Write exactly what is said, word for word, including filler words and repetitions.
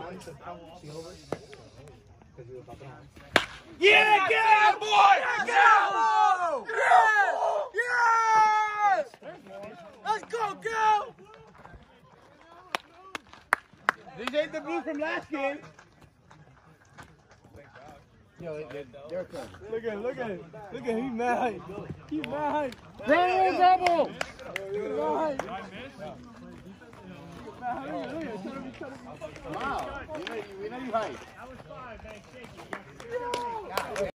Yeah, get boy! Go! Yes! Yes! Let's go, go! These ain't the blue from last game. Yo, they're, they're good. Look at him, look at him. Look at him, he's mad. He's mad. Run double! He's mad. Wow, we know you, we know you hide. That was five, man. Shaky.